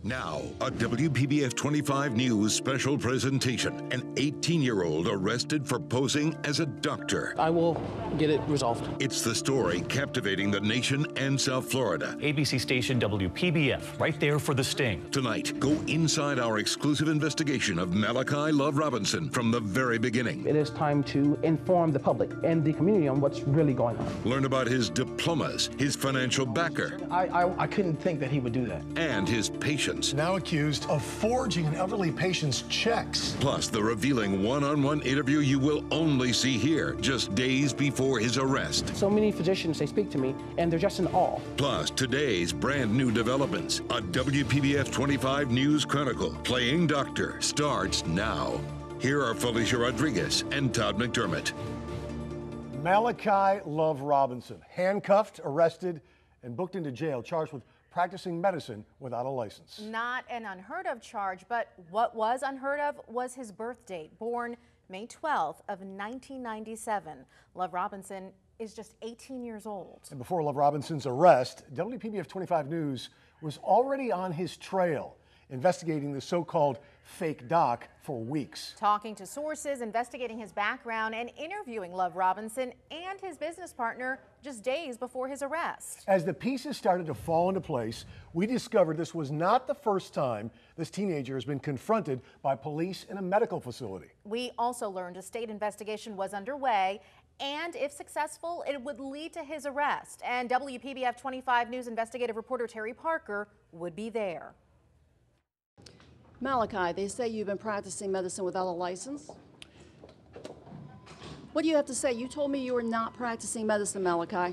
Now, a WPBF 25 News special presentation. An 18-year-old arrested for posing as a doctor. I will get it resolved. It's the story captivating the nation and South Florida. ABC station WPBF, right there for the sting. Tonight, go inside our exclusive investigation of Malachi Love Robinson from the very beginning. It is time to inform the public and the community on what's really going on. Learn about his diplomas, his financial backer. I couldn't think that he would do that. And his patience. Now accused of forging an elderly patient's checks. Plus, the revealing one-on-one interview you will only see here just days before his arrest. So many physicians, they speak to me, and they're just in awe. Plus, today's brand new developments. A WPBF 25 News Chronicle, Playing Doctor, starts now. Here are Felicia Rodriguez and Todd McDermott. Malachi Love Robinson, handcuffed, arrested, and booked into jail, charged with practicing medicine without a license. Not an unheard of charge, but what was unheard of was his birth date, born May 12th of 1997. Love Robinson is just 18 years old. And before Love Robinson's arrest, WPBF 25 News was already on his trail, investigating the so-called fake doc for weeks. Talking to sources, investigating his background, and interviewing Love Robinson and his business partner just days before his arrest. As the pieces started to fall into place, we discovered this was not the first time this teenager has been confronted by police in a medical facility. We also learned a state investigation was underway, and if successful, it would lead to his arrest. And WPBF 25 News investigative reporter Terry Parker would be there. Malachi, they say you've been practicing medicine without a license. What do you have to say? You told me you were not practicing medicine, Malachi.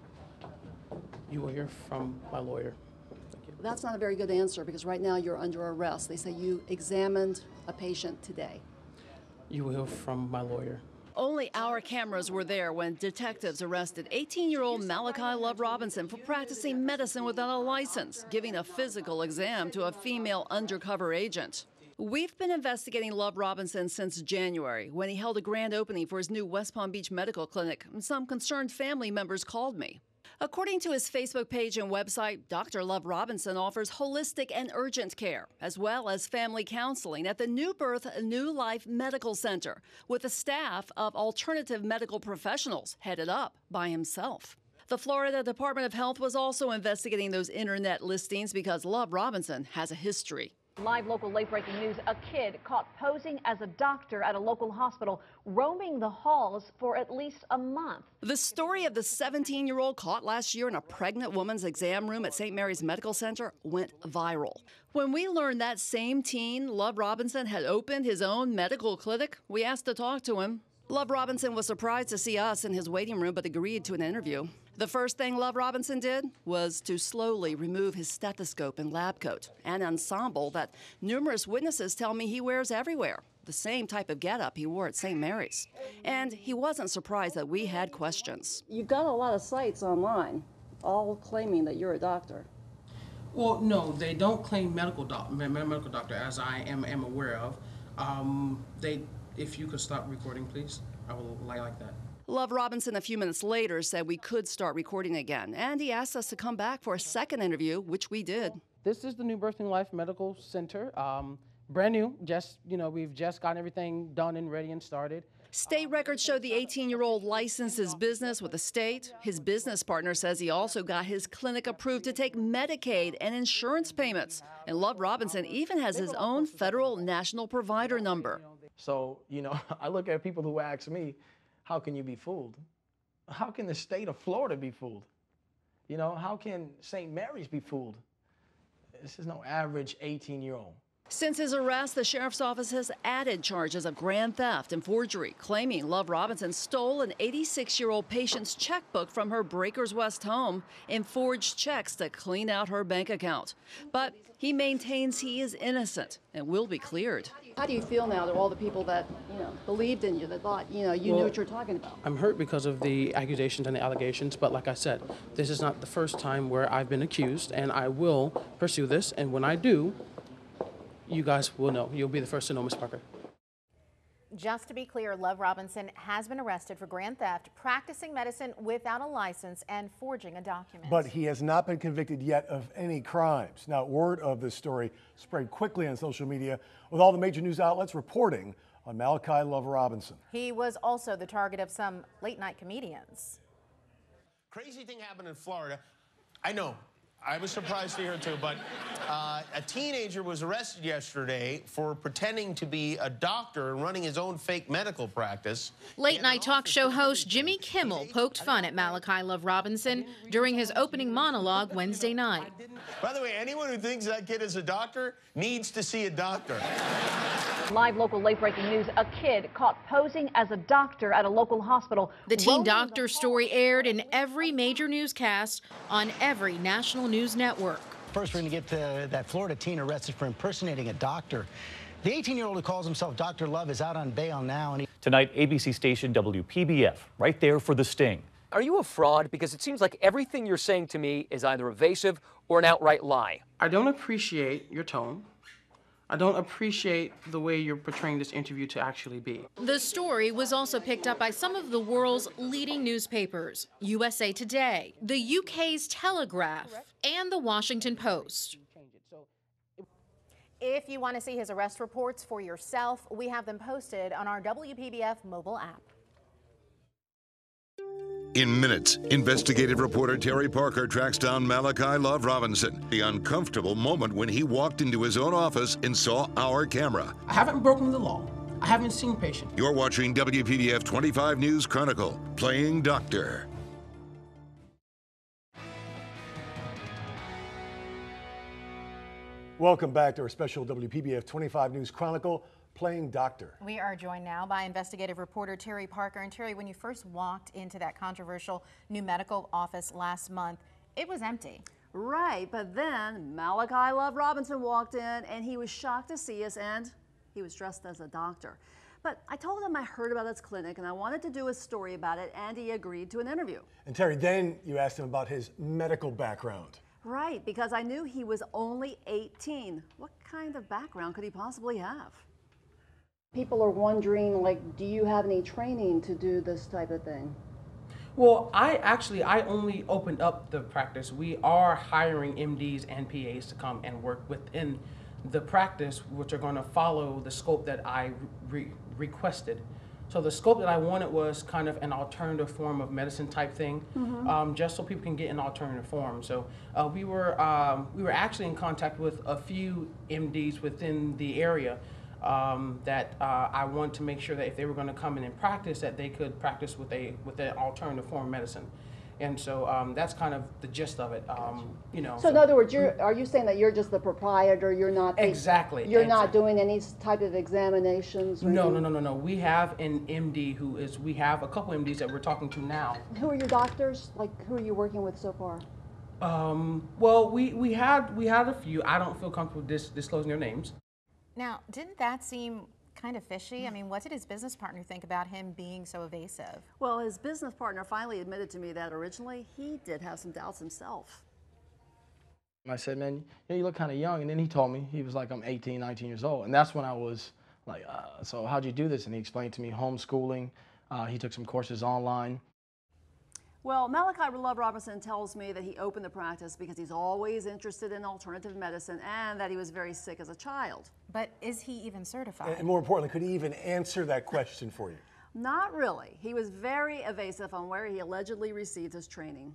You will hear from my lawyer. Thank you. That's not a very good answer because right now you're under arrest. They say you examined a patient today. You will hear from my lawyer. Only our cameras were there when detectives arrested 18-year-old Malachi Love Robinson for practicing medicine without a license, giving a physical exam to a female undercover agent. We've been investigating Love Robinson since January, when he held a grand opening for his new West Palm Beach medical clinic. Some concerned family members called me. According to his Facebook page and website, Dr. Love Robinson offers holistic and urgent care, as well as family counseling at the New Birth, New Life Medical Center, with a staff of alternative medical professionals headed up by himself. The Florida Department of Health was also investigating those internet listings because Love Robinson has a history. Live local late-breaking news, a kid caught posing as a doctor at a local hospital, roaming the halls for at least a month. The story of the 17-year-old caught last year in a pregnant woman's exam room at St. Mary's Medical Center went viral. When we learned that same teen, Love Robinson, had opened his own medical clinic, we asked to talk to him. Love Robinson was surprised to see us in his waiting room but agreed to an interview. The first thing Love Robinson did was to slowly remove his stethoscope and lab coat, an ensemble that numerous witnesses tell me he wears everywhere, the same type of getup he wore at St. Mary's. And he wasn't surprised that we had questions. You've got a lot of sites online, all claiming that you're a doctor. Well, no, they don't claim medical doctor, as I am aware of. If you could stop recording, please, I would like that. Love Robinson a few minutes later said we could start recording again, and he asked us to come back for a second interview, which we did. This is the New Birth, New Life Medical Center, brand new. We've just gotten everything done and ready and started. State records show the 18-year-old licensed his business with the state. His business partner says he also got his clinic approved to take Medicaid and insurance payments. And Love Robinson even has his own federal national provider number. So, I look at people who ask me, how can you be fooled? How can the state of Florida be fooled? How can St. Mary's be fooled? This is no average 18-year-old. Since his arrest, the sheriff's office has added charges of grand theft and forgery, claiming Love Robinson stole an 86-year-old patient's checkbook from her Breakers West home and forged checks to clean out her bank account. But he maintains he is innocent and will be cleared. How do you feel now to all the people that, believed in you, that thought, you knew what you were talking about? I'm hurt because of the accusations and the allegations, but like I said, this is not the first time where I've been accused, and I will pursue this, and when I do, you guys will know. You'll be the first to know, Ms. Parker. Just to be clear, Love Robinson has been arrested for grand theft, practicing medicine without a license, and forging a document. But he has not been convicted yet of any crimes. Now, word of this story spread quickly on social media, with all the major news outlets reporting on Malachi Love Robinson. He was also the target of some late-night comedians. Crazy thing happened in Florida. I know. I was surprised to hear it too, but a teenager was arrested yesterday for pretending to be a doctor and running his own fake medical practice. Late-night talk show host Jimmy Kimmel poked fun at Malachi Love Robinson during his opening monologue Wednesday night. By the way, anyone who thinks that kid is a doctor needs to see a doctor. Live local late-breaking news, a kid caught posing as a doctor at a local hospital. The teen doctor story aired in every major newscast on every national news network. First, we're going to get to that Florida teen arrested for impersonating a doctor. The 18-year-old who calls himself Dr. Love is out on bail now. And Tonight, ABC station WPBF, right there for the sting. Are you a fraud? Because it seems like everything you're saying to me is either evasive or an outright lie. I don't appreciate your tone. I don't appreciate the way you're portraying this interview to actually be. The story was also picked up by some of the world's leading newspapers, USA Today, the UK's Telegraph, and the Washington Post. If you want to see his arrest reports for yourself, we have them posted on our WPBF mobile app. In minutes, investigative reporter Terry Parker tracks down Malachi Love Robinson. The uncomfortable moment when he walked into his own office and saw our camera. I haven't broken the law. I haven't seen patients. You're watching WPBF 25 News Chronicle, Playing Doctor. Welcome back to our special WPBF 25 News Chronicle, Playing Doctor. We are joined now by investigative reporter Terry Parker. And Terry, when you first walked into that controversial new medical office last month, it was empty. Right, but then Malachi Love Robinson walked in and he was shocked to see us, and he was dressed as a doctor. But I told him I heard about his clinic and I wanted to do a story about it, and he agreed to an interview. And Terry, then you asked him about his medical background. Right, because I knew he was only 18. What kind of background could he possibly have? People are wondering, like, do you have any training to do this type of thing? Well, I only opened up the practice. We are hiring MDs and PAs to come and work within the practice, which are going to follow the scope that I requested. So the scope that I wanted was kind of an alternative form of medicine type thing, just so people can get an alternative form. So we were actually in contact with a few MDs within the area that I wanted to make sure that if they were going to come in and practice, that they could practice with an alternative form of medicine. And so that's kind of the gist of it, you know. So in other words, are you saying that you're just the proprietor? You're not exactly. You're not doing any type of examinations? Or no. We have an MD we have a couple MDs that we're talking to now. Who are your doctors? Like, who are you working with so far? Well, we had a few. I don't feel comfortable disclosing their names. Now, didn't that seem kind of fishy? I mean, what did his business partner think about him being so evasive? Well, his business partner finally admitted to me that originally he did have some doubts himself. I said, man, you look kind of young. And then he told me, he was like, I'm 18, 19 years old. And that's when I was like, so how'd you do this? And he explained to me homeschooling. He took some courses online. Well, Malachi Love Robinson tells me that he opened the practice because he's always interested in alternative medicine and that he was very sick as a child. But is he even certified? And more importantly, could he even answer that question for you? Not really. He was very evasive on where he allegedly received his training.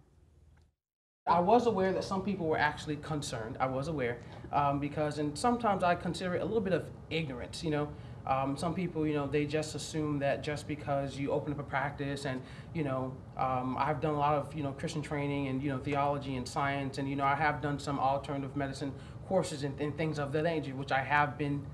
I was aware that some people were actually concerned. I was aware because, and sometimes I consider it a little bit of ignorance, you know. Some people, you know, they just assume that just because you open up a practice and, you know, I've done a lot of, you know, Christian training and, you know, theology and science, and, you know, I have done some alternative medicine courses and things of that nature, which I have been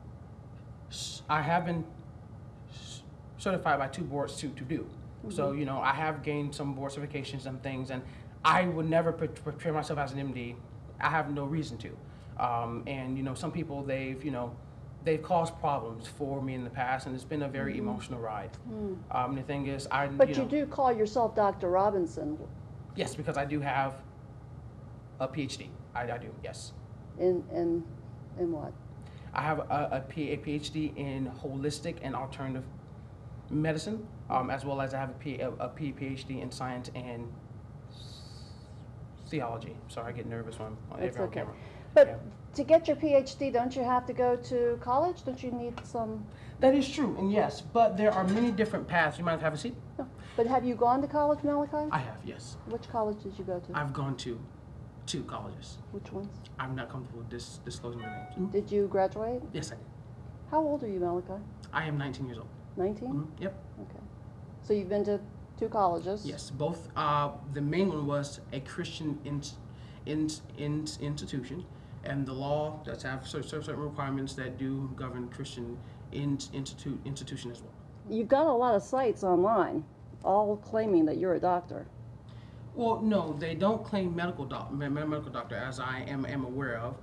certified by 2 boards to do. So, you know, I have gained some board certifications and things, and I would never portray myself as an MD. I have no reason to. And, you know, some people, they've caused problems for me in the past, and it's been a very emotional ride. The thing is, But you do call yourself Dr. Robinson. Yes, because I do have a PhD. I do, yes. In what? I have a PhD in holistic and alternative medicine, as well as I have a PhD in science and theology. Sorry, I get nervous when I'm on camera. But to get your PhD, don't you have to go to college? Don't you need some? That is true, and yes, but there are many different paths. You might have a seat? No. But have you gone to college, Malachi? I have, yes. Which college did you go to? I've gone to 2 colleges. Which ones? I'm not comfortable disclosing their names. Did you graduate? Yes, I did. How old are you, Malachi? I am 19 years old. 19? Yep. Okay. So you've been to 2 colleges? Yes, both. The main one was a Christian institution, and the law does have certain requirements that do govern Christian institution as well. You've got a lot of sites online, all claiming that you're a doctor. Well, no, they don't claim medical doctor, as I am aware of.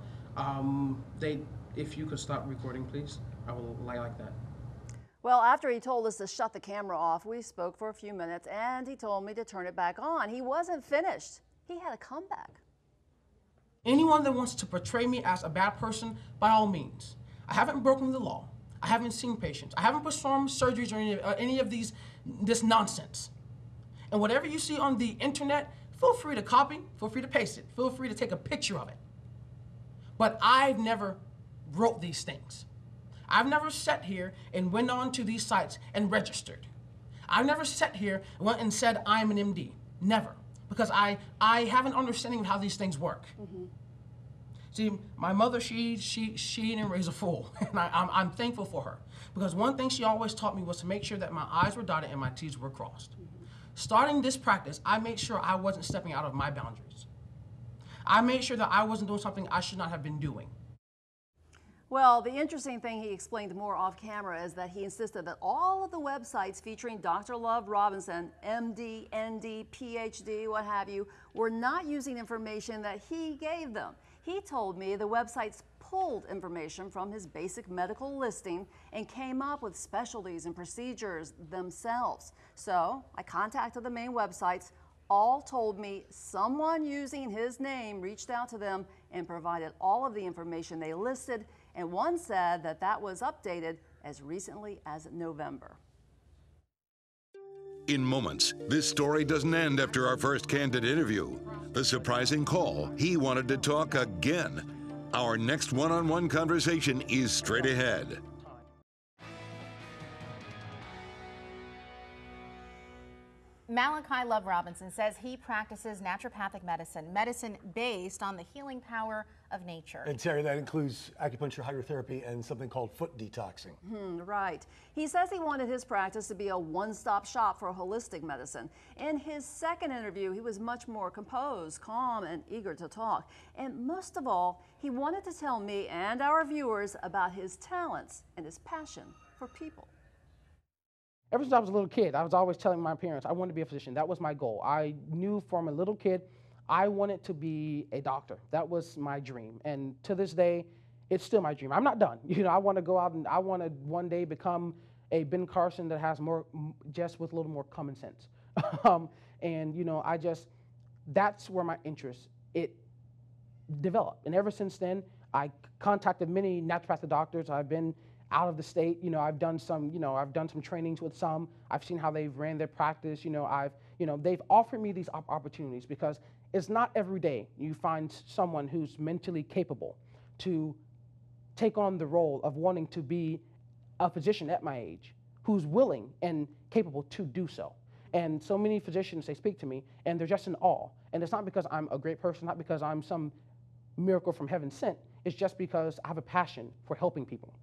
If you could stop recording, please, I would like that. Well, after he told us to shut the camera off, we spoke for a few minutes, and he told me to turn it back on. He wasn't finished. He had a comeback. Anyone that wants to portray me as a bad person, by all means. I haven't broken the law. I haven't seen patients. I haven't performed surgeries or any of this nonsense. And whatever you see on the internet, feel free to copy, feel free to paste it, feel free to take a picture of it. But I've never wrote these things. I've never sat here and went on to these sites and registered. I've never sat here and went and said I'm an MD. Never. Because I have an understanding of how these things work. Mm-hmm. See, my mother, she didn't raise a fool, and I'm thankful for her. Because one thing she always taught me was to make sure that my I's were dotted and my T's were crossed. Mm-hmm. Starting this practice, I made sure I wasn't stepping out of my boundaries. I made sure that I wasn't doing something I should not have been doing. Well, the interesting thing he explained more off camera is that he insisted that all of the websites featuring Dr. Love Robinson, MD, ND, PhD, what have you, were not using information that he gave them. He told me the websites pulled information from his basic medical listing and came up with specialties and procedures themselves. So I contacted the main websites. All told me someone using his name reached out to them and provided all of the information they listed, and one said that that was updated as recently as November. In moments, this story doesn't end after our first candid interview. The surprising call, he wanted to talk again. Our next one-on-one conversation is straight ahead. Malachi Love Robinson says he practices naturopathic medicine based on the healing power of nature. And Terry, that includes acupuncture, hydrotherapy, and something called foot detoxing. Right. He says he wanted his practice to be a one-stop shop for holistic medicine. In his second interview, he was much more composed, calm, and eager to talk. And most of all, he wanted to tell me and our viewers about his talents and his passion for people. Ever since I was a little kid, I was always telling my parents I wanted to be a physician. That was my goal. I knew from a little kid I wanted to be a doctor. That was my dream. And to this day, it's still my dream. I'm not done. You know, I want to go out and I want to one day become a Ben Carson that has more, just with a little more common sense. And, you know, that's where my interest, it developed. And ever since then, I contacted many naturopathic doctors. I've been out of the state, you know, I've done some trainings with some. I've seen how they've ran their practice. You know, they've offered me these opportunities because it's not every day you find someone who's mentally capable to take on the role of wanting to be a physician at my age, who's willing and capable to do so. And so many physicians, they speak to me and they're just in awe. And it's not because I'm a great person, not because I'm some miracle from heaven sent. It's just because I have a passion for helping people.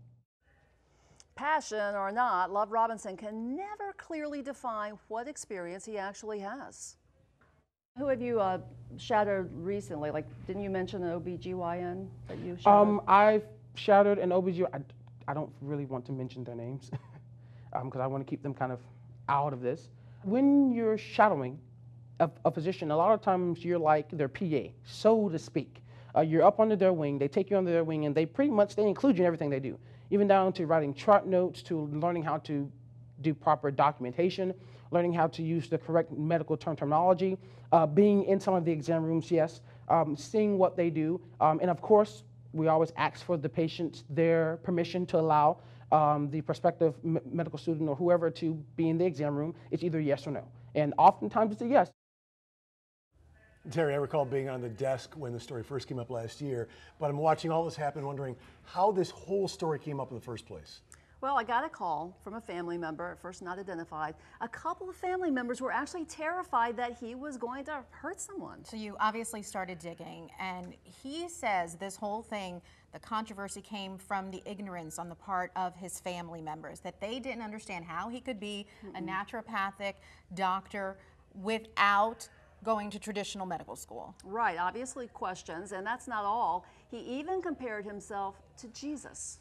Passion or not, Love Robinson can never clearly define what experience he actually has. Who have you shadowed recently? Like, didn't you mention an OBGYN that you shadowed? I've shadowed an OBGYN. I don't really want to mention their names because I want to keep them kind of out of this. When you're shadowing a physician, a lot of times you're like their PA, so to speak. You're up under their wing, they take you under their wing, and they include you in everything they do. Even down to writing chart notes, to learning how to do proper documentation, learning how to use the correct medical terminology, being in some of the exam rooms, yes, seeing what they do, and of course, we always ask for the patients their permission to allow the prospective medical student or whoever to be in the exam room. It's either yes or no. And oftentimes it's a yes. Terry, I recall being on the desk when the story first came up last year, but I'm watching all this happen, wondering how this whole story came up in the first place. Well, I got a call from a family member, at first not identified. A couple of family members were actually terrified that he was going to hurt someone. So you obviously started digging, and he says this whole thing, the controversy came from the ignorance on the part of his family members, that they didn't understand how he could be a naturopathic doctor without going to traditional medical school. Right, obviously questions, and that's not all. He even compared himself to Jesus.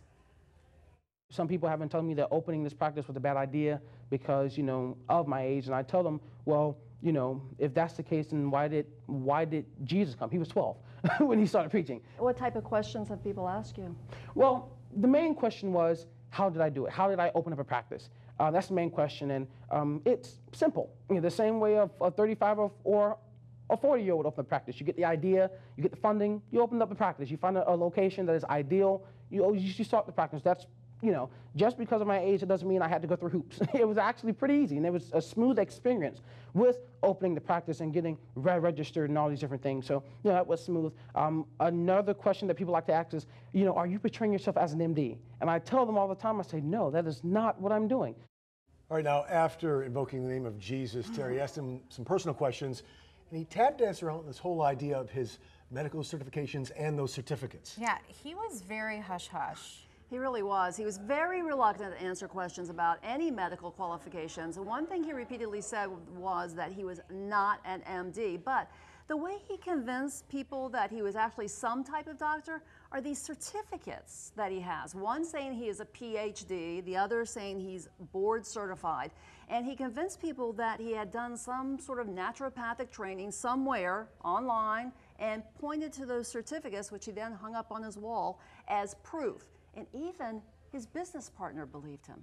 Some people have been telling me that opening this practice was a bad idea because, you know, of my age, and I tell them, well, you know, if that's the case, then why did Jesus come? He was 12 when he started preaching. What type of questions have people asked you? Well, the main question was, how did I do it? How did I open up a practice? That's the main question, and it's simple. You know, the same way a 35 or a 40-year-old would open a practice. You get the idea, you get the funding, you open up the practice. You find a location that is ideal, you start the practice. That's, you know, just because of my age, it doesn't mean I had to go through hoops. It was actually pretty easy, and it was a smooth experience with opening the practice and getting registered and all these different things. So, you know, that was smooth. Another question that people like to ask is, you know, are you portraying yourself as an MD? And I tell them all the time, I say, no, that is not what I'm doing. All right, now, after invoking the name of Jesus, Terry asked him some personal questions, and he tap danced around this whole idea of his medical certifications and those certificates. Yeah, he was very hush-hush. He really was. He was very reluctant to answer questions about any medical qualifications. One thing he repeatedly said was that he was not an MD, but the way he convinced people that he was actually some type of doctor are these certificates that he has. One saying he is a PhD, the other saying he's board certified. And he convinced people that he had done some sort of naturopathic training somewhere online and pointed to those certificates, which he then hung up on his wall as proof. And even his business partner believed him.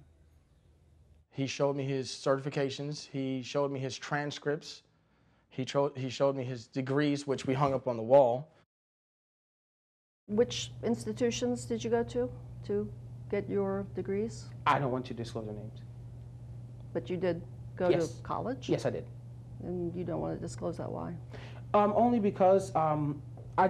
He showed me his certifications. He showed me his transcripts. He showed me his degrees, which we hung up on the wall. Which institutions did you go to get your degrees? I don't want to disclose their names. But you did go to college? Yes, I did. And you don't want to disclose that, why? Only because I'm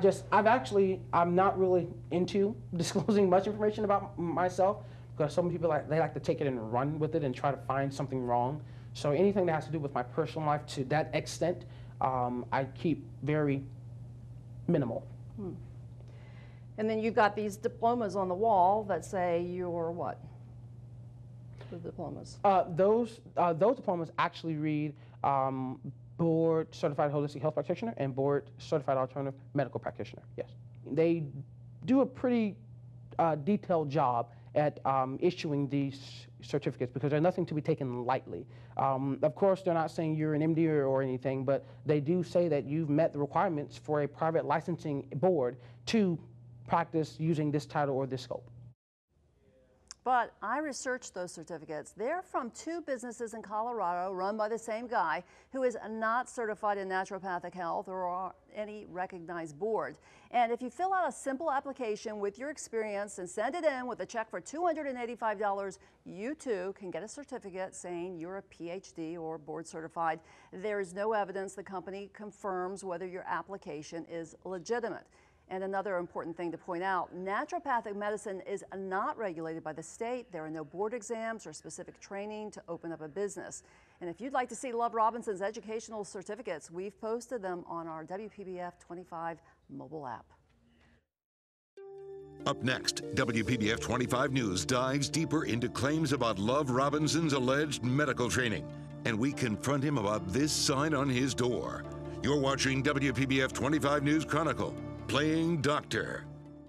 not really into disclosing much information about myself, because some people they like to take it and run with it and try to find something wrong. So anything that has to do with my personal life to that extent, I keep very minimal. And then you've got these diplomas on the wall that say you're what? The diplomas. Those diplomas actually read Board Certified Holistic Health Practitioner and Board Certified Alternative Medical Practitioner. Yes, they do a pretty detailed job at issuing these certificates because they're nothing to be taken lightly. Of course, they're not saying you're an MD or anything, but they do say that you've met the requirements for a private licensing board to practice using this title or this scope. But I researched those certificates. They're from two businesses in Colorado run by the same guy who is not certified in naturopathic health or any recognized board. And if you fill out a simple application with your experience and send it in with a check for $285, you too can get a certificate saying you're a PhD or board certified. There is no evidence the company confirms whether your application is legitimate. And another important thing to point out, naturopathic medicine is not regulated by the state. There are no board exams or specific training to open up a business. And if you'd like to see Love Robinson's educational certificates, we've posted them on our WPBF 25 mobile app. Up next, WPBF 25 News dives deeper into claims about Love Robinson's alleged medical training. And we confront him about this sign on his door. You're watching WPBF 25 News Chronicle. Playing Doctor.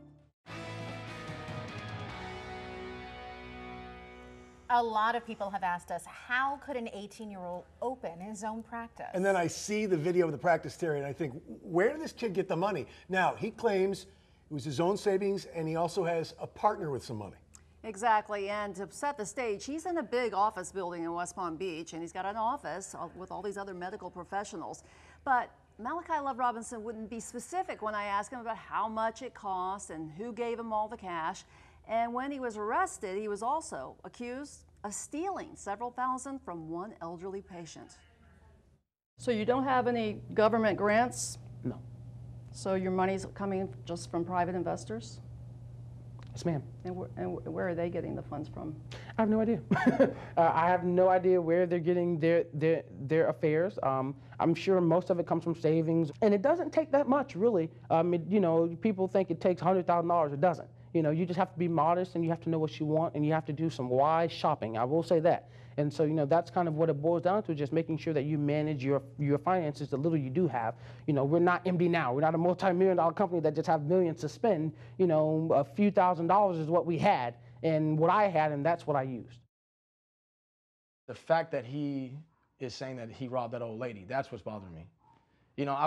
A lot of people have asked us, how could an 18-year-old open his own practice? And then I see the video of the practice, Terry, and I think, where did this kid get the money? Now, he claims it was his own savings, and he also has a partner with some money. Exactly, and to set the stage, he's in a big office building in West Palm Beach, and he's got an office with all these other medical professionals. But Malachi Love Robinson wouldn't be specific when I asked him about how much it cost and who gave him all the cash. And when he was arrested, he was also accused of stealing several thousand from one elderly patient. So you don't have any government grants? No. So your money's coming just from private investors? Yes, ma'am. And where are they getting the funds from? I have no idea. I have no idea where they're getting their affairs. I'm sure most of it comes from savings, and it doesn't take that much, really. You know, people think it takes $100,000. It doesn't. You know, you just have to be modest, and you have to know what you want, and you have to do some wise shopping. I will say that. And so, you know, that's kind of what it boils down to, just making sure that you manage your finances, the little you do have. You know, we're not MD now. We're not a multi-million-dollar company that just have millions to spend. You know, a few $1,000s is what we had, and what I had, and that's what I used. The fact that he is saying that he robbed that old lady, that's what's bothering me. You know,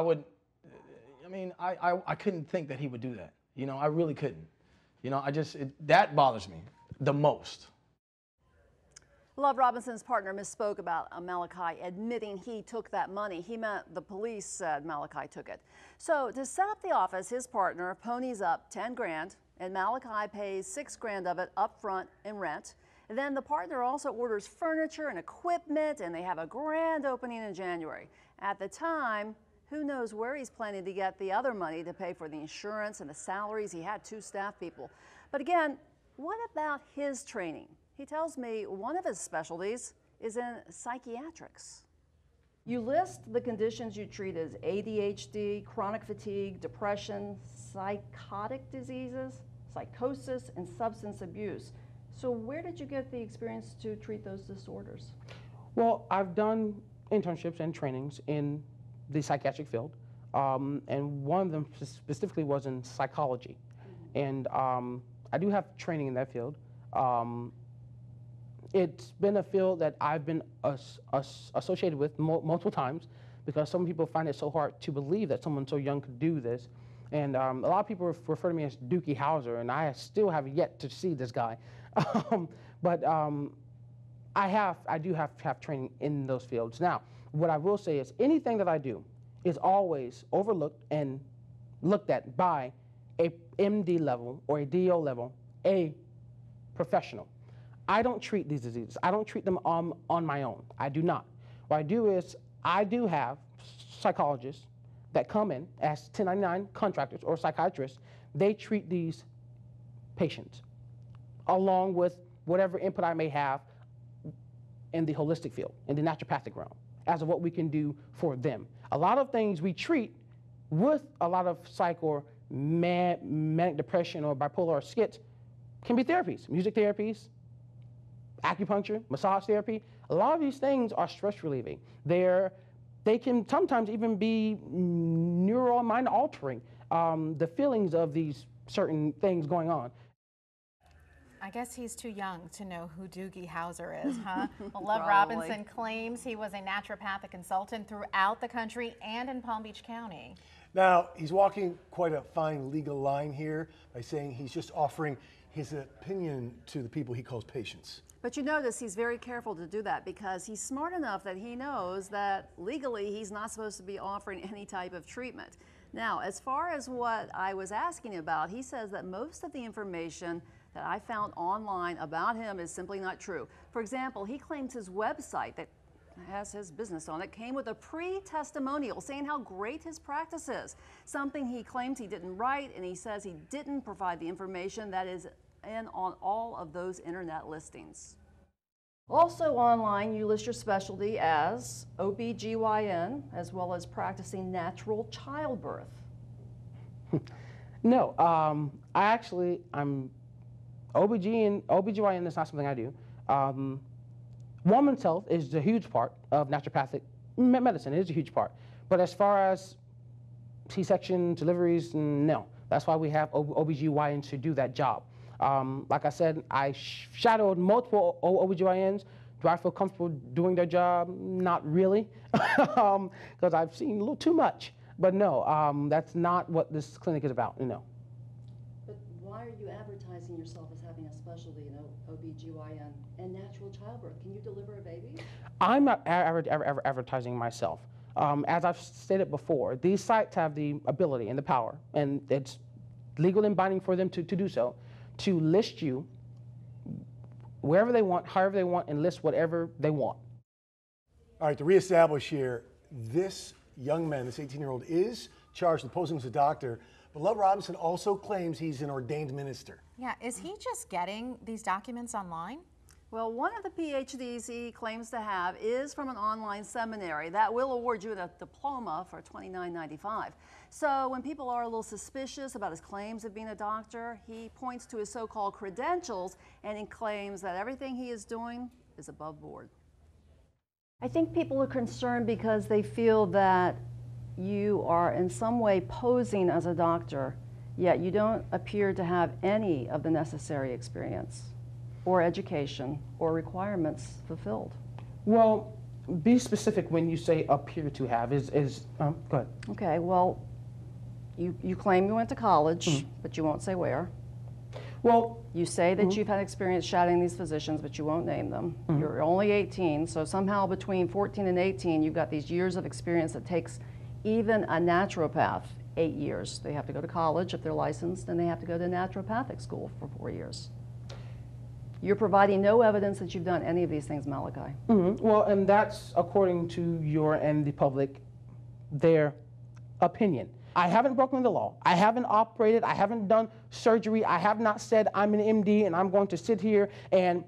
I couldn't think that he would do that. You know, I really couldn't. You know, that bothers me the most. Love Robinson's partner misspoke about Malachi admitting he took that money. He meant the police said Malachi took it. So to set up the office, his partner ponies up 10 grand and Malachi pays 6 grand of it up front in rent. And then the partner also orders furniture and equipment, and they have a grand opening in January. At the time, who knows where he's planning to get the other money to pay for the insurance and the salaries. He had 2 staff people. But again, what about his training? He tells me one of his specialties is in psychiatrics. You list the conditions you treat as ADHD, chronic fatigue, depression, psychotic diseases, psychosis, and substance abuse. So where did you get the experience to treat those disorders? Well, I've done internships and trainings in the psychiatric field, and one of them specifically was in psychology. And I do have training in that field. It's been a field that I've been associated with multiple times, because some people find it so hard to believe that someone so young could do this. And a lot of people refer to me as Dookie Howser, and I still have yet to see this guy. But I do have training in those fields. Now, what I will say is anything that I do is always overlooked and looked at by a MD level or a DO level, a professional. I don't treat these diseases. I don't treat them on my own. I do not. What I do is I do have psychologists that come in as 1099 contractors or psychiatrists. They treat these patients along with whatever input I may have in the holistic field, in the naturopathic realm, as of what we can do for them. A lot of things we treat with a lot of psych or manic depression or bipolar or schizophrenia can be therapies, music therapies, acupuncture, massage therapy. A lot of these things are stress relieving. They can sometimes even be neural mind altering, the feelings of these certain things going on. I guess he's too young to know who Doogie Howser is, huh? Well, Love Robinson claims he was a naturopathic consultant throughout the country and in Palm Beach County. Now, he's walking quite a fine legal line here by saying he's just offering his opinion to the people he calls patients. But you notice he's very careful to do that because he's smart enough that he knows that legally he's not supposed to be offering any type of treatment. Now, as far as what I was asking about, he says that most of the information that I found online about him is simply not true. For example, he claims his website that has his business on it came with a pre-testimonial saying how great his practice is, something he claims he didn't write, and he says he didn't provide the information that is on all of those internet listings. Also online, you list your specialty as OBGYN, as well as practicing natural childbirth. No, I'm OBGYN is not something I do. Woman's health is a huge part of naturopathic medicine. It is a huge part. But as far as C-section deliveries, no. That's why we have OBGYNs to do that job. Like I said, I shadowed multiple OBGYNs. Do I feel comfortable doing their job? Not really, because I've seen a little too much. But no, that's not what this clinic is about, no. But why are you advertising yourself as having a specialty in OBGYN and natural childbirth? Can you deliver a baby? I'm not advertising myself. as I've stated before, these sites have the ability and the power, and it's legal and binding for them to do so, to list you wherever they want, however they want, and list whatever they want. All right, to reestablish here, this young man, this 18-year-old, is charged with posing as a doctor, but Love Robinson also claims he's an ordained minister. Yeah, is he just getting these documents online? Well, one of the PhDs he claims to have is from an online seminary that will award you a diploma for $29.95. So when people are a little suspicious about his claims of being a doctor, he points to his so-called credentials and he claims that everything he is doing is above board. I think people are concerned because they feel that you are in some way posing as a doctor, yet you don't appear to have any of the necessary experience or education or requirements fulfilled. Well, be specific when you say appear to have. Go ahead. Okay, well, you claim you went to college, but you won't say where. Well, you say that you've had experience shadowing these physicians, but you won't name them. You're only 18, so somehow between 14 and 18, you've got these years of experience that takes even a naturopath 8 years. They have to go to college if they're licensed, and they have to go to naturopathic school for 4 years. You're providing no evidence that you've done any of these things, Malachi. Well, and that's according to your and the public, their opinion. I haven't broken the law. I haven't operated. I haven't done surgery. I have not said I'm an MD and I'm going to sit here and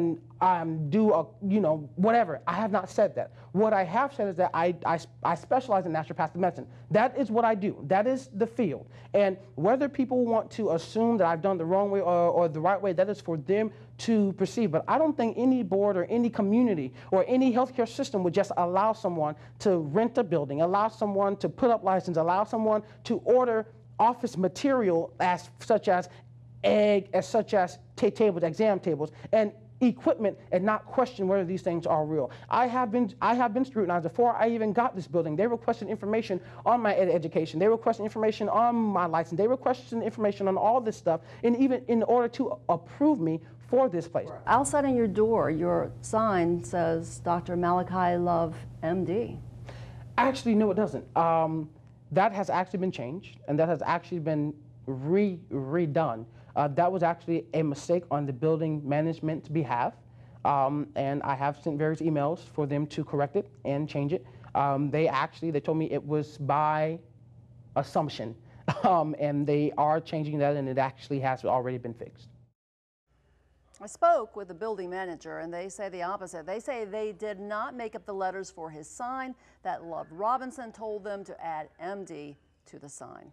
do a, whatever. I have not said that. What I have said is that I specialize in naturopathic medicine. That is what I do. That is the field. And whether people want to assume that I've done the wrong way or the right way, that is for them to perceive. But I don't think any board or any community or any healthcare system would just allow someone to rent a building, allow someone to put up license, allow someone to order office material such as tables, exam tables, and equipment, and not question whether these things are real. I have been scrutinized before I even got this building. They requested information on my education. They requested information on my license. They requested information on all this stuff, and even in order to approve me for this place. Outside on your door, your sign says Dr. Malachi Love, MD. Actually, no, it doesn't. That has actually been changed, and that has actually been redone. That was actually a mistake on the building management's behalf, and I have sent various emails for them to correct it and change it. They told me it was by assumption, and they are changing that, and it actually has already been fixed. I spoke with the building manager, and they say the opposite. They say they did not make up the letters for his sign, that Love Robinson told them to add MD to the sign.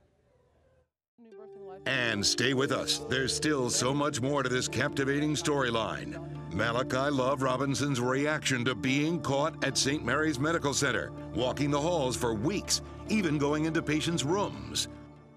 And stay with us. There's still so much more to this captivating storyline. Malachi Love Robinson's reaction to being caught at St. Mary's Medical Center, walking the halls for weeks, even going into patients' rooms.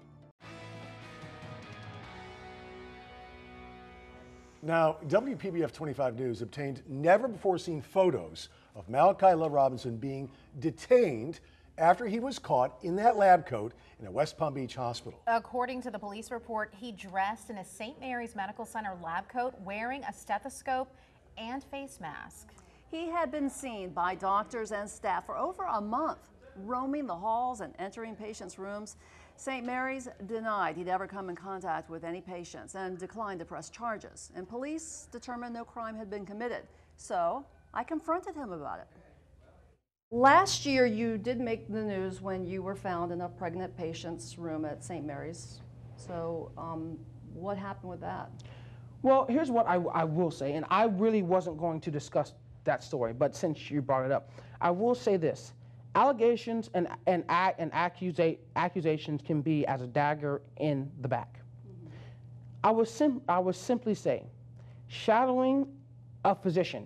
Now, WPBF 25 News obtained never-before-seen photos of Malachi Love Robinson being detained after he was caught in that lab coat in a West Palm Beach hospital. According to the police report, he dressed in a St. Mary's Medical Center lab coat, wearing a stethoscope and face mask. He had been seen by doctors and staff for over a month, roaming the halls and entering patients' rooms. St. Mary's denied he'd ever come in contact with any patients and declined to press charges. And police determined no crime had been committed. So I confronted him about it. Last year, you did make the news when you were found in a pregnant patient's room at St. Mary's. So what happened with that? Well, here's what I will say, and I really wasn't going to discuss that story, but since you brought it up, I will say this. Allegations and accusations can be as a dagger in the back. I was simply saying, shadowing a physician,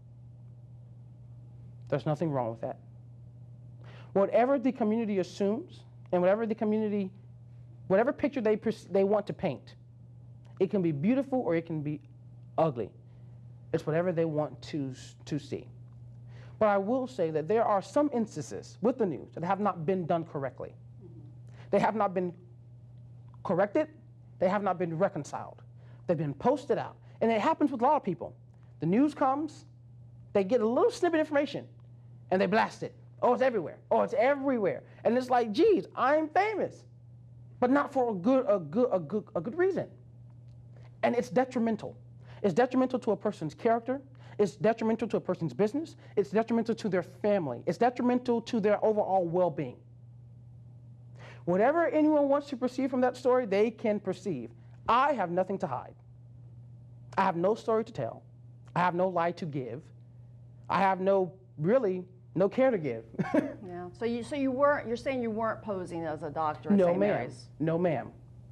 there's nothing wrong with that. Whatever the community assumes, and whatever picture they want to paint, it can be beautiful or it can be ugly. It's whatever they want to see. But I will say that there are some instances with the news that have not been done correctly. They have not been corrected. They have not been reconciled. They've been posted out. And it happens with a lot of people. The news comes, they get a little snippet of information, and they blast it Oh, it's everywhere. Oh, it's everywhere. And it's like, geez, I'm famous, but not for a good reason. And it's detrimental. It's detrimental to a person's character. It's detrimental to a person's business. It's detrimental to their family. It's detrimental to their overall well-being. Whatever anyone wants to perceive from that story, they can perceive. I have nothing to hide. I have no story to tell. I have no lie to give. I have no care to give. Yeah. So you're saying you weren't posing as a doctor at No, St. ma'am. Mary's? No, ma'am.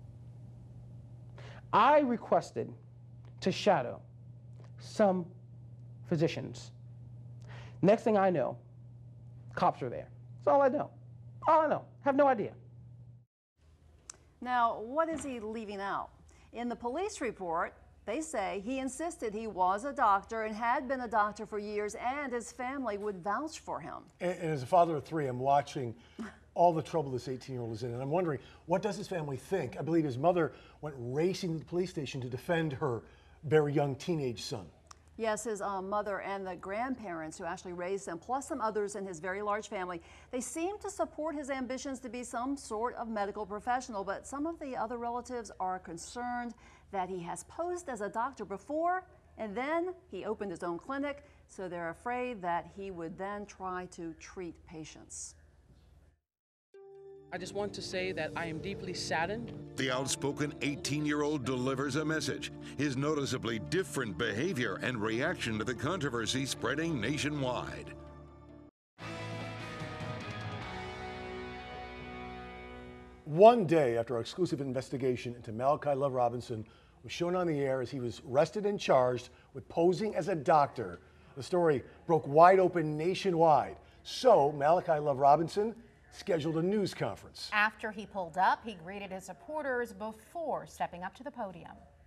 I requested to shadow some physicians. Next thing I know, cops are there. That's all I know. All I know. Have no idea. Now, what is he leaving out? In the police report, they say he insisted he was a doctor and had been a doctor for years, and his family would vouch for him. And as a father of three, I'm watching all the trouble this 18-year-old is in, and I'm wondering, what does his family think? I believe his mother went racing to the police station to defend her very young teenage son. Yes, his mother and the grandparents who actually raised him, plus some others in his very large family, they seem to support his ambitions to be some sort of medical professional, but some of the other relatives are concerned that he has posed as a doctor before, and then he opened his own clinic, so they're afraid that he would then try to treat patients. I just want to say that I am deeply saddened. The outspoken 18-year-old delivers a message. His noticeably different behavior and reaction to the controversy spreading nationwide. One day after our exclusive investigation into Malachi Love Robinson was shown on the air as he was arrested and charged with posing as a doctor, the story broke wide open nationwide. So Malachi Love Robinson scheduled a news conference. After he pulled up, he greeted his supporters before stepping up to the podium.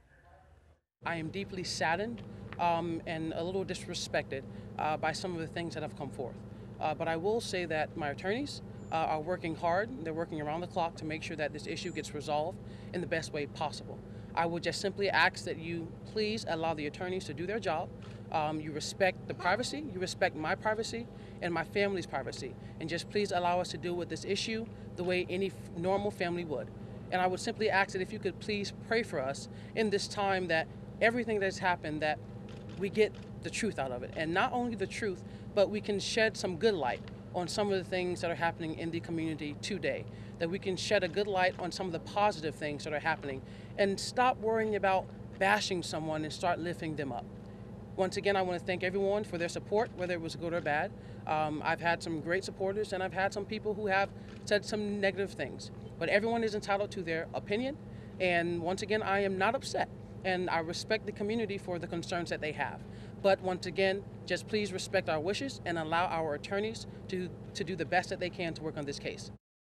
I am deeply saddened and a little disrespected by some of the things that have come forth. But I will say that my attorneys are working hard. They're working around the clock to make sure that this issue gets resolved in the best way possible. I would just simply ask that you please allow the attorneys to do their job. You respect the privacy, you respect my privacy and my family's privacy, and just please allow us to deal with this issue the way any normal family would. And I would simply ask that if you could please pray for us in this time, that everything that's happened, that we get the truth out of it. And not only the truth, but we can shed some good light on some of the things that are happening in the community today, that we can shed a good light on some of the positive things that are happening, and stop worrying about bashing someone and start lifting them up. Once again, I want to thank everyone for their support, whether it was good or bad. I've had some great supporters, and I've had some people who have said some negative things. But everyone is entitled to their opinion, and once again, I am not upset, and I respect the community for the concerns that they have. But once again, just please respect our wishes and allow our attorneys to do the best that they can to work on this case.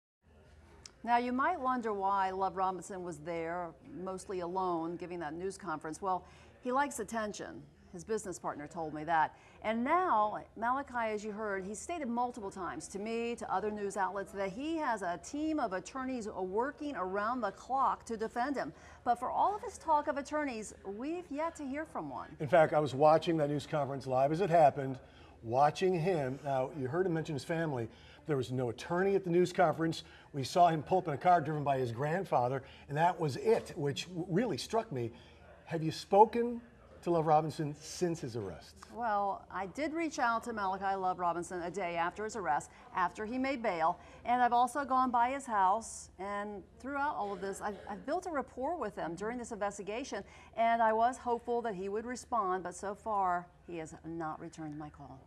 Now, you might wonder why Love Robinson was there, mostly alone, giving that news conference. Well, he likes attention. His business partner told me that. And now, Malachi, as you heard, he stated multiple times to me, to other news outlets, that he has a team of attorneys working around the clock to defend him. But for all of his talk of attorneys, we've yet to hear from one. In fact, I was watching that news conference live as it happened, watching him. Now, you heard him mention his family. There was no attorney at the news conference. We saw him pull up in a car driven by his grandfather, and that was it, which really struck me. Have you spoken to Love Robinson since his arrest? Well, I did reach out to Malachi Love Robinson a day after his arrest, after he made bail, and I've also gone by his house, and throughout all of this, I've built a rapport with him during this investigation, and I was hopeful that he would respond, but so far, he has not returned my call.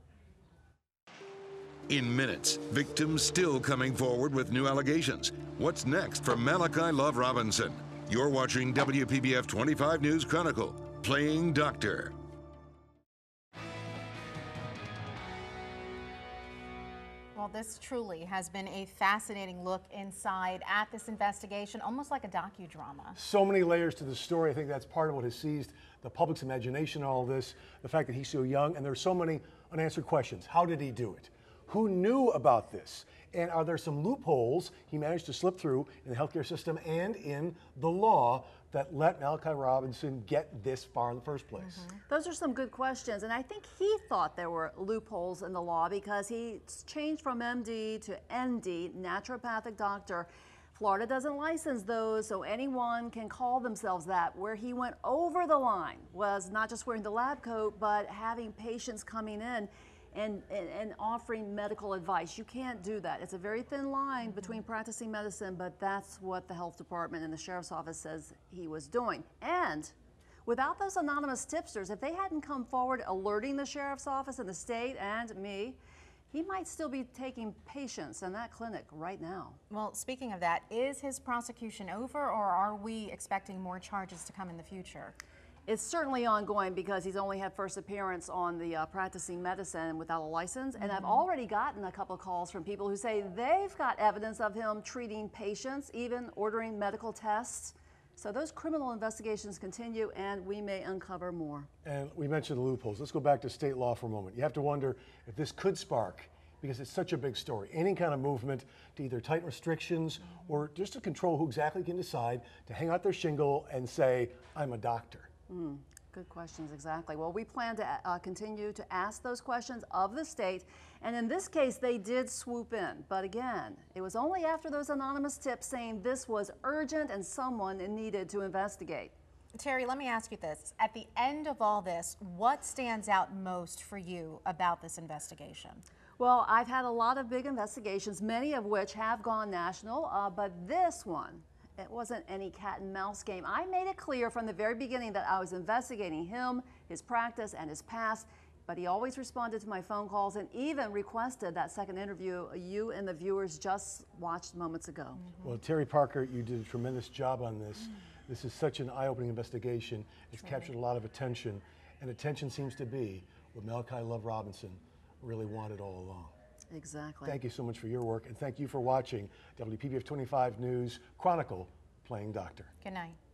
In minutes, victims still coming forward with new allegations. What's next for Malachi Love Robinson? You're watching WPBF 25 News Chronicle, Playing Doctor. Well, this truly has been a fascinating look inside at this investigation, almost like a docudrama. So many layers to the story. I think that's part of what has seized the public's imagination in all this, the fact that he's so young, and there's so many unanswered questions. How did he do it? Who knew about this? And are there some loopholes he managed to slip through in the healthcare system and in the law that let Malachi Robinson get this far in the first place? Those are some good questions, and I think he thought there were loopholes in the law because he changed from MD to ND, naturopathic doctor. Florida doesn't license those, so anyone can call themselves that. Where he went over the line was not just wearing the lab coat, but having patients coming in and offering medical advice. You can't do that. It's a very thin line between practicing medicine, but that's what the health department and the sheriff's office says he was doing. And without those anonymous tipsters, if they hadn't come forward alerting the sheriff's office and the state and me, he might still be taking patients in that clinic right now. Well, speaking of that, is his prosecution over, or are we expecting more charges to come in the future? It's certainly ongoing because he's only had first appearance on the practicing medicine without a license. And I've already gotten a couple of calls from people who say they've got evidence of him treating patients, even ordering medical tests. So those criminal investigations continue, and we may uncover more. And we mentioned the loopholes. Let's go back to state law for a moment. You have to wonder if this could spark, because it's such a big story, any kind of movement to either tighten restrictions or just to control who exactly can decide to hang out their shingle and say, I'm a doctor. Good questions, exactly. Well, we plan to continue to ask those questions of the state, and in this case, they did swoop in. But again, it was only after those anonymous tips saying this was urgent and someone needed to investigate. Terry, let me ask you this. At the end of all this, what stands out most for you about this investigation? Well, I've had a lot of big investigations, many of which have gone national, but this one, it wasn't any cat and mouse game. I made it clear from the very beginning that I was investigating him, his practice, and his past, but he always responded to my phone calls and even requested that second interview you and the viewers just watched moments ago. Well, Terry Parker, you did a tremendous job on this. This is such an eye-opening investigation. It's captured a lot of attention, and attention seems to be what Malachi Love Robinson really wanted all along. Exactly. Thank you so much for your work, and thank you for watching WPBF 25 News Chronicle, Playing Doctor. Good night.